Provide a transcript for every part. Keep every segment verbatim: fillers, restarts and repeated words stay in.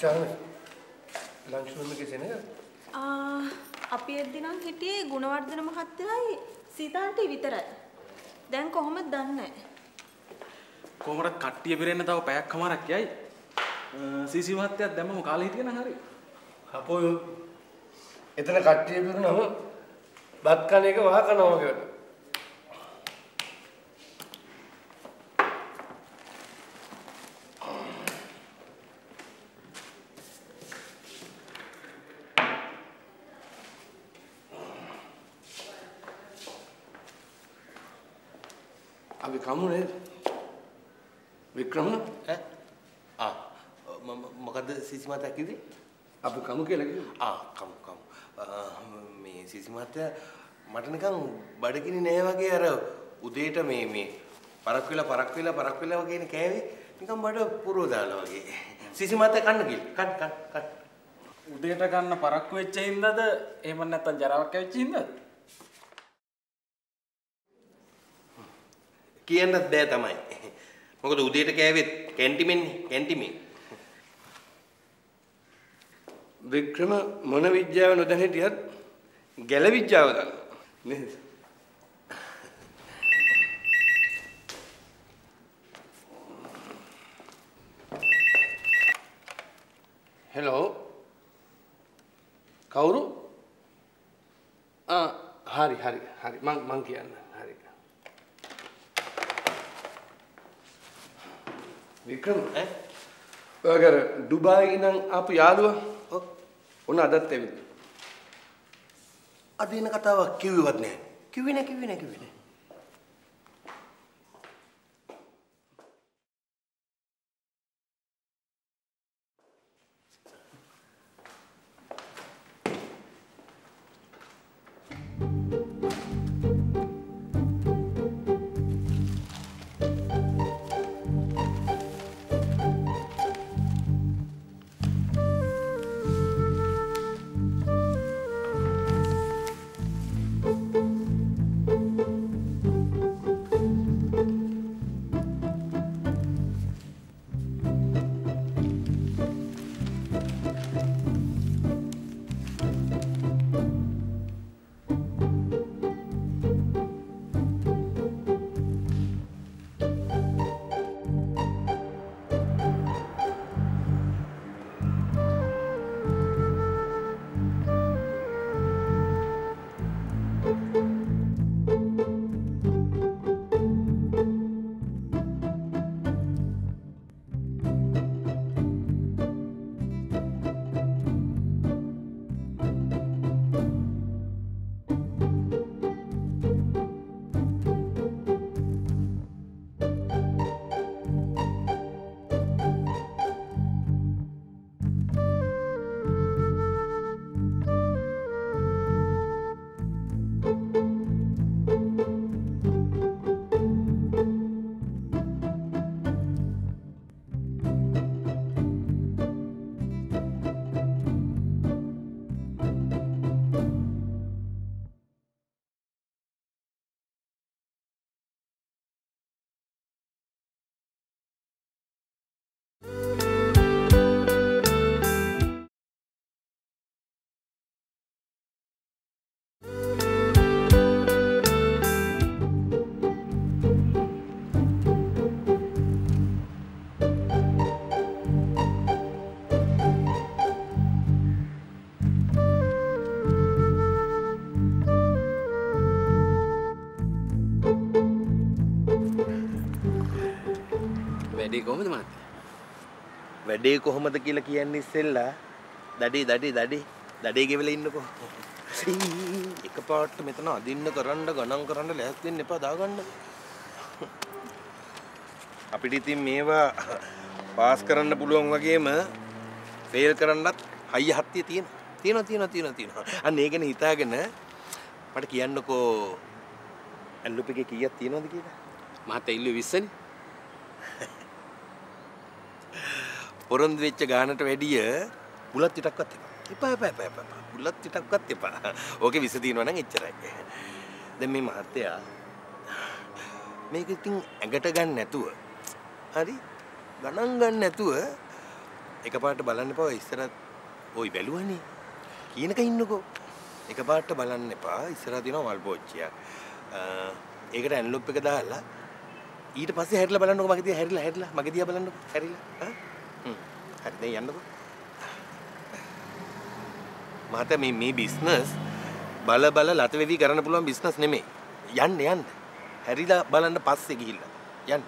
ශාන lunch room එකේ සෙනග? ආ අපි එද්දි නම් හිටියේ ගුණවර්ධන මහත්තයයි සීතාන්ටි විතරයි. දැන් කොහොමද දන්නේ නැහැ. කොහොමද කට්ටිය පිරෙන්න තව පැයක් කමාරක් යයි. සීසි මහත්තයාත් දැම්මම කාලේ හිටියනම් හරි. අපෝ එතන කට්ටිය පිරුණම බත් කන එක වහ කනවා වගේ වැඩ. අපි කමු නේද? වික්‍රම ඈ ආ මොකද සීසි මහත්තයා කිව්වේ? අපි කමු කියලා කිව්වා. ආ කමු කමු. මේ සීසි මහත්තයා මට නිකන් බඩගිනි නෑ වගේ අර උදේට මේ මේ පරක් වෙලා පරක් වෙලා පරක් වෙලා වගේ නේ කෑවේ. නිකන් බඩ පුරව දාලා වගේ. සීසි මහත්තයා කන්න කිව්ල. කන්න කන්න කන්න. උදේට ගන්න පරක් වෙච්ච හින්දාද එහෙම නැත්නම් ජරාවක් ඇවිච්ච හින්දාද? කියන්නත් බෑ තමයි. මොකද උදේට කෑවෙත් කැන්ටිමෙන්නේ කැන්ටිමේ. වික්‍රම මොන විද්‍යාව නොදැන හිටියත් ගැල විද්‍යාව දන්නවා නේද? හෙලෝ කවුරු? ආ හරි හරි හරි මං මං කියන්න. හරි වික්‍රම ඈ ඔයගර ඩුබායි ඉඳන් ආපු යාළුවා ඔව් උන අදත් ඇවිත් අද එන කතාවක් කිව්වෙවත් නැහැ. කිව්වේ නැහැ කිව්වේ නැහැ කිව්වේ නැහැ. වැඩේ කොහොමද මහත්තයා? වැඩේ කොහොමද කියලා කියන්නේ ඉස්සෙල්ලා දඩේ දඩේ දඩේ දඩේ ගෙවලා ඉන්නකෝ. එකපාරට මෙතන අදින්න කරන්න ගණන් කරන්න ලෑස්ති වෙන්න එපා දාගන්න. අපිට ඉතින් මේවා පාස් කරන්න පුළුවන් වගේම ෆේල් කරන්නත් හයිය හත්තිය තියෙනවා. තියෙනවා තියෙනවා තියෙනවා තියෙනවා. අන්න ඒ ගැන හිතාගෙන මට කියන්නකෝ ඇල්ලුප් එකේ කීයක් තියෙනවද කියලා? මහත්තයා ඉල්ලුවේ විස්සනේ. පොරොන්දු වෙච්ච ගානට වැඩිය බුලත් පිටක්වත් එපා. එපා එපා එපා එපා. බුලත් පිටක්වත් එපා. ඕකේ විස තියෙනවා නම් එච්චරයි. දැන් මේ මහත්තයා මේක ඉතින් ඇඟට ගන්න නැතුව හරි ගණන් ගන්න නැතුව එකපාරට බලන්න එපා ඉස්සරහ ඔයි බැලුවනේ. කීනක ඉන්නකෝ. එකපාරට බලන්න එපා ඉස්සරහ තියෙනවා මල් පෝච්චියක්. ඒකට ඇන්ලොප් එක දාලා ඊට පස්සේ හැරිලා බලන්නකෝ මගේ දිහා හැරිලා හැරිලා මගේ දිහා බලන්නකෝ හැරිලා. හා? හ්ම්. හරි දැන් යන්නකෝ. මහත්තයා මේ මේ බිස්නස් බල බල ලත වෙවි කරන්න පුළුවන් බිස්නස් නෙමෙයි. යන්න යන්න. හැරිලා බලන්න පස්සේ ගිහිල්ලා. යන්න.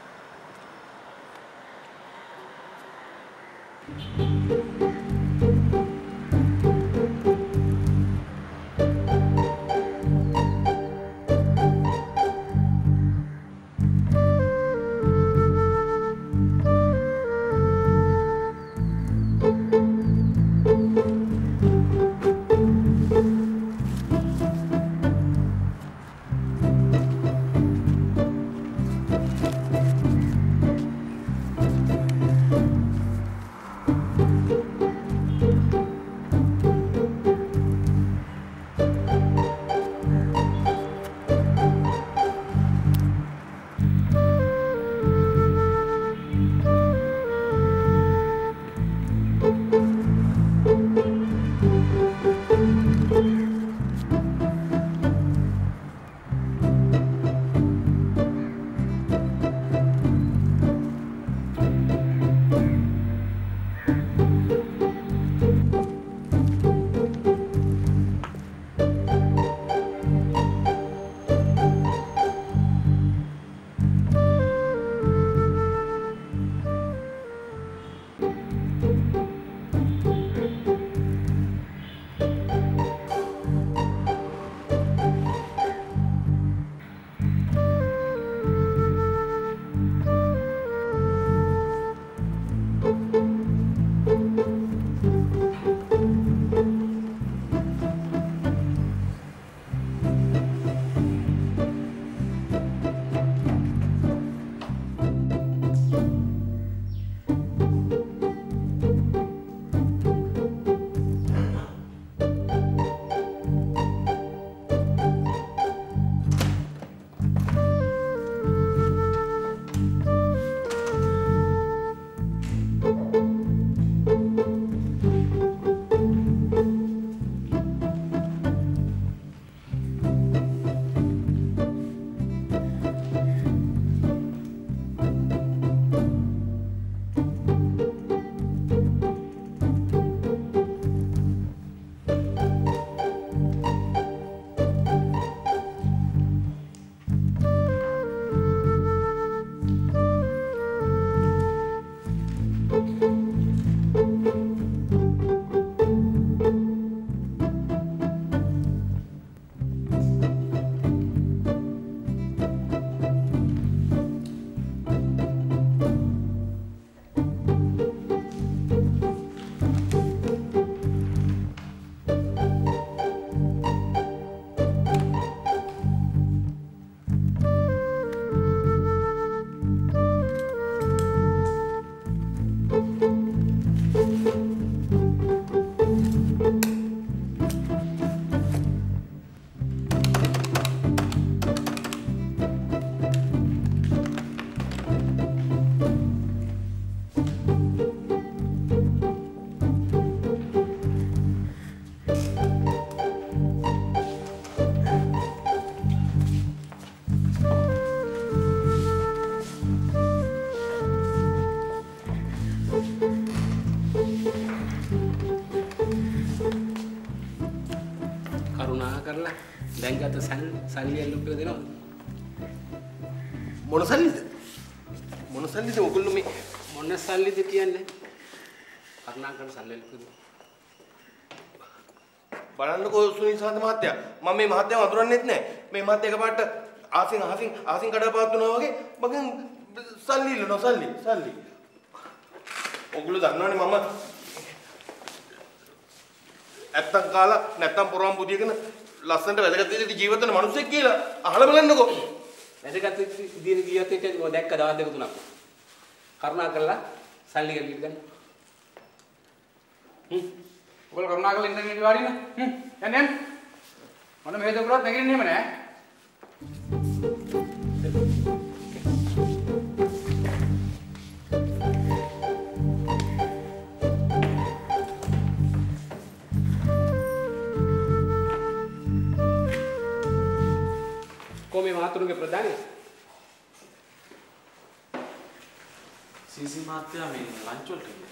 දැන් ගත්ත සල්ලි ඇල්ලුප් එක දෙනවද? මොන සල්ලිද? මොන සල්ලිද ඔයගොල්ලෝ මේ මොන සල්ලිද කියන්නේ? කරුණාකර සල්ලි ඇල්ලුප් එක. බලන්නකෝ සුනිසාන්ත මහත්තයා. මම මේ මහත්තයාව අඳුරන්නේත් නැහැ. මේ මහත්තයා එකපාරට ආසින් ආසින් ආසින් කඩපාත් වුණා වගේ මගෙන් සල්ලි ඉල්ලනවා සල්ලි සල්ලි. ඔයගොල්ලෝ දන්නවනේ මම ඇත්තම් කාලා නැත්තම් පොරම් බුදියගෙන ලස්සනට වැදගත් විදිහට ජීවත් වෙන මිනිස්සෙක් කියලා අහලා බලන්නකෝ. වැදගත් විදිහට ජීවත් වෙච්ච එක දැක්ක දවස් දෙක තුනක්. කරුණා කරලා සල්ලි ගෙලිට ගන්න. හ්ම්. ඔයගොල්ලෝ කරුණා කරලා ඉඳන් ඉඳි වාඩි වෙන්න. හ්ම්. යන්න යන්න. මොන මෙහෙද කරවත් නැගිටින්නේ එහෙම නෑ. කොහොම මේ මහතුරුගේ ප්‍රධානිය? සීසී මහත්තයා මේ ලන්ච් වලට ගියා.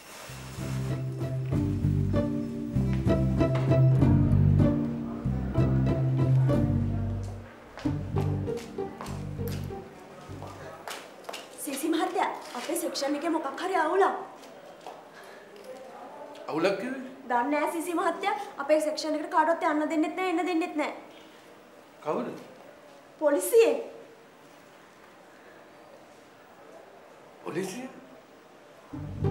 සීසී මහත්තයා අපේ සෙක්ෂන් එකේ මොකක් හරි අවුලක්. අවුලක් කිව්වේ? දන්නේ නැහැ සීසී මහත්තයා අපේ සෙක්ෂන් එකට කාටවත් යන්න දෙන්නෙත් නැහැ එන්න දෙන්නෙත් නැහැ. කවුද? පොලිසිය. පොලිසිය?